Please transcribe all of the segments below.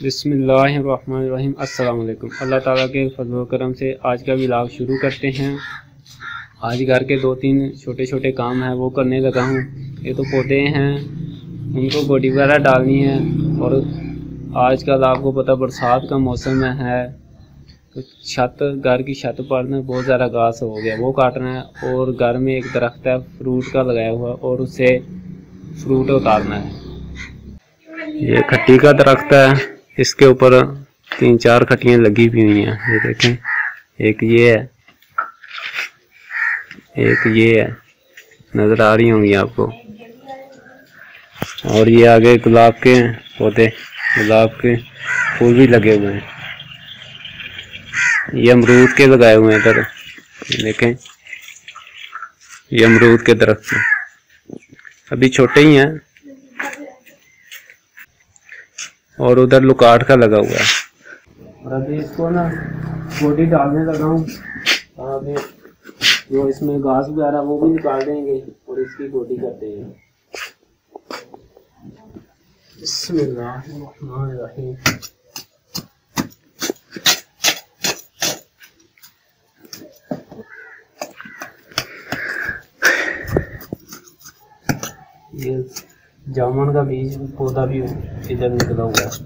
बिस्मिल्लाहिर्रहमानिर्रहीम। अस्सलाम वालेकुम। अल्लाह ताला के फज़ल व करम से आज का व्लॉग शुरू करते हैं। आज घर के 2-3 छोटे छोटे काम हैं वो करने लगा हूँ। ये तो पौधे हैं, उनको गोडी वगैरह डालनी है। और आजकल आपको पता बरसात का मौसम है तो घर की छत पर में बहुत ज़्यादा घास हो गया, वो काटना है। और घर में एक दरख्त है फ्रूट का लगाया हुआ और उससे फ्रूट उतारना है। ये खट्टी का दरख्त है, इसके ऊपर 3-4 खट्टियाँ लगी भी हुई हैं। ये देखें, एक ये है, एक ये है, नज़र आ रही होंगी आपको। और ये आगे गुलाब के पौधे, गुलाब के फूल भी लगे हुए हैं। ये अमरूद के लगाए हुए हैं इधर, देखें ये अमरूद के दरख्त अभी छोटे ही हैं। और उधर लुकाट का लगा हुआ है। और अभी इसको ना गोडी डालने लगा हूँ। अभी जो इसमें घास वगैरह वो भी निकाल देंगे और इसकी गोडी करते हैं। बिस्मिल्लाहिर्रहमानिर्रहीम। ये जामुन का बीज पौधा भी इधर निकला हुआ है।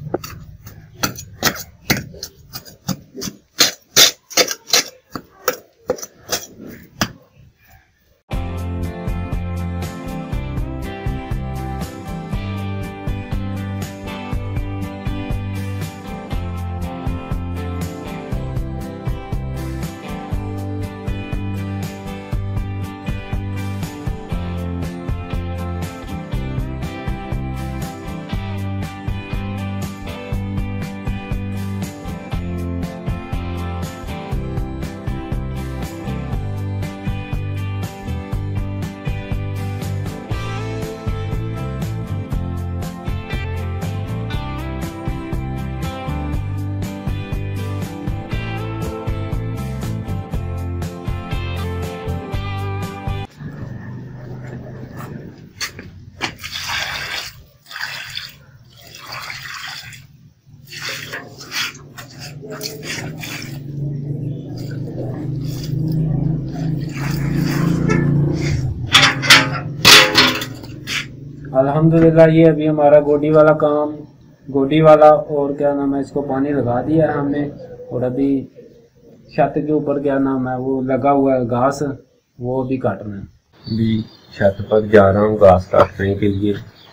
अल्हम्दुलिल्लाह ये अभी हमारा गोडी वाला काम, गोडी वाला और क्या नाम है, इसको पानी लगा दिया है हमने। और अभी छत के ऊपर क्या नाम है वो लगा हुआ है घास, वो अभी काटना है। अभी छत पर जा रहा हूँ घास काटने के लिए।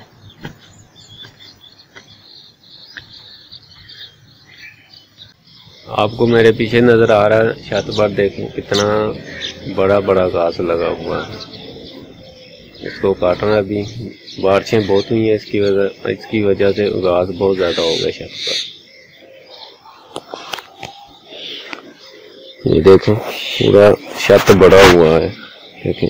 आपको मेरे पीछे नज़र आ रहा है छत पर, देखें कितना बड़ा बड़ा घास लगा हुआ है। इसको काटना, अभी बारिशें बहुत हुई हैं, इसकी वजह से घास बहुत ज़्यादा हो गया छत पर। ये देखें पूरा छत बड़ा हुआ है, देखें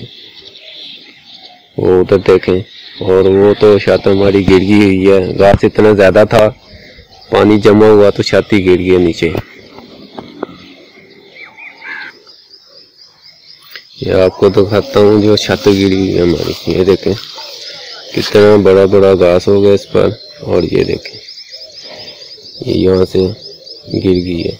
वो उधर देखें। और वो तो छत हमारी गिर गई हुई है, घास इतना ज़्यादा था, पानी जमा हुआ तो छत ही गिर गई नीचे। ये आपको दिखाता हूँ जो छत गिरी हुई है हमारी। ये देखें कितना बड़ा बड़ा घास हो गया इस पर। और ये देखें ये यहाँ से गिर गई है।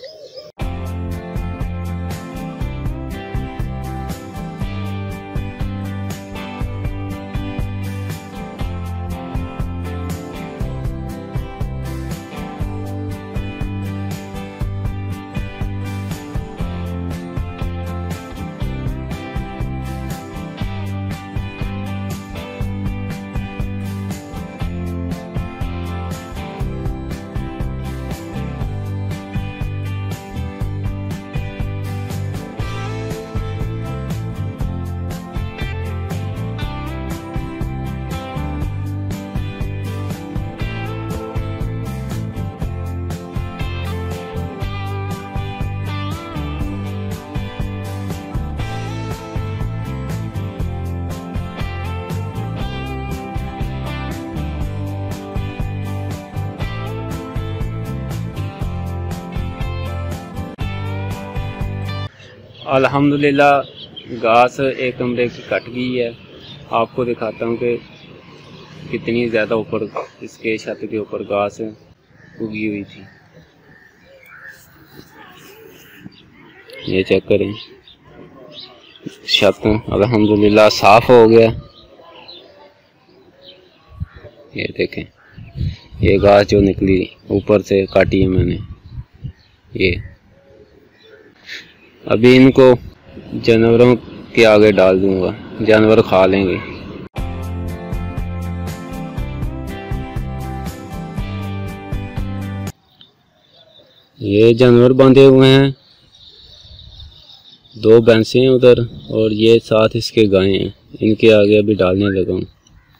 अल्हम्दुलिल्लाह घास एक कमरे की कट गई है। आपको दिखाता हूँ कि कितनी ज़्यादा ऊपर इसके छत के ऊपर घास उगी हुई थी। ये चेक करें, छत अल्हम्दुलिल्लाह साफ हो गया। ये देखें, ये घास जो निकली ऊपर से काटी है मैंने, ये अभी इनको जानवरों के आगे डाल दूंगा, जानवर खा लेंगे। ये जानवर बांधे हुए हैं, 2 भैंसें हैं उधर और ये साथ इसके गायें हैं, इनके आगे अभी डालने लगा हूँ।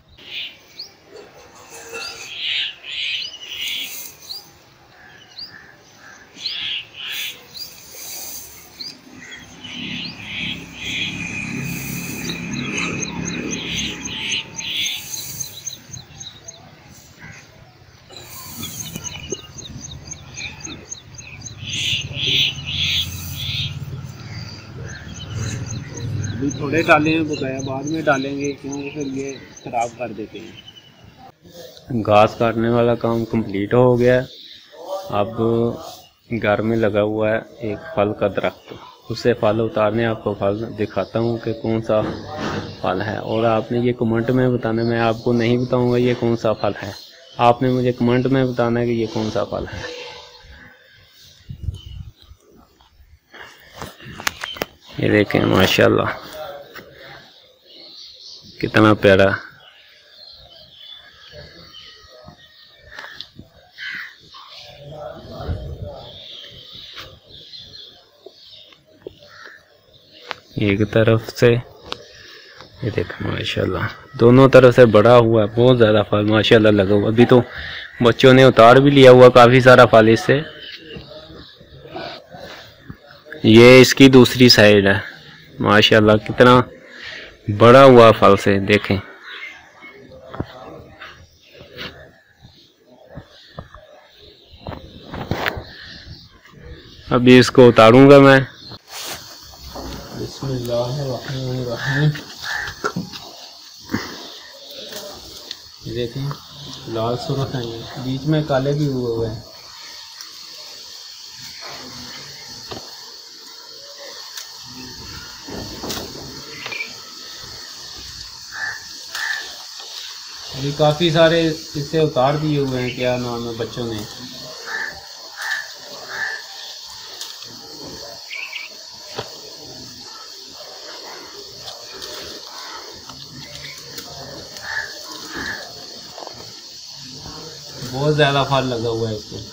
अभी थोड़े डाले हैं बकाया, बाद में डालेंगे क्योंकि फिर ये खराब कर देते हैं। घास काटने वाला काम कंप्लीट हो गया। अब घर में लगा हुआ है एक फल का दरख्त, उससे फल उतारने आपको फल दिखाता हूँ कि कौन सा फल है। और आपने ये कमेंट में बताना, मैं आपको नहीं बताऊँगा ये कौन सा फल है, आपने मुझे कमेंट में बताना है कि ये कौन सा फल है। ये देखें माशाल्लाह कितना प्यारा। एक तरफ से ये देखो माशाल्लाह, दोनों तरफ से बड़ा हुआ है, बहुत ज़्यादा फल माशाल्लाह लगा हुआ। अभी तो बच्चों ने उतार भी लिया हुआ काफ़ी सारा फल इससे। ये इसकी दूसरी साइड है, माशाल्लाह कितना बड़ा हुआ फल से, देखें। अभी इसको उतारूंगा मैं। बिस्मिल्लाहिर्रहमानिर्रहीम। ये देखें लाल सुर्ख है, बीच में काले भी हुए हैं। अभी काफ़ी सारे इससे उतार दिए हुए हैं, क्या नाम है बच्चों ने। बहुत ज़्यादा फल लगा हुआ है इसको।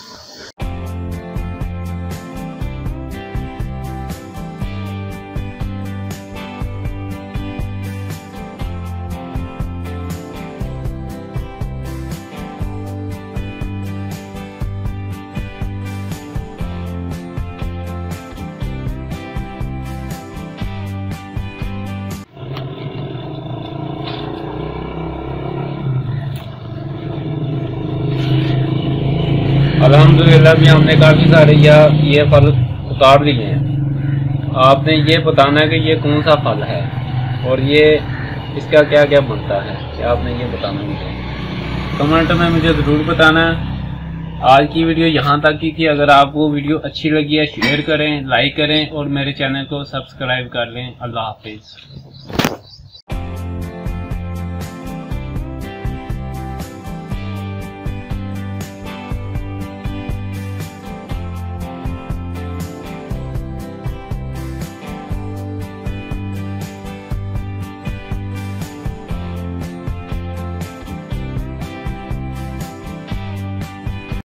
अल्हम्दुलिल्लाह भी हमने काफ़ी सारे ये फल उतार लिए हैं। आपने ये बताना है कि ये कौन सा फल है और ये इसका क्या क्या बनता है, क्या आपने ये बताना मुझे कमेंट में मुझे ज़रूर बताना है। आज की वीडियो यहाँ तक की थी। अगर आपको वीडियो अच्छी लगी है शेयर करें, लाइक करें और मेरे चैनल को सब्सक्राइब कर लें। अल्लाह हाफिज़।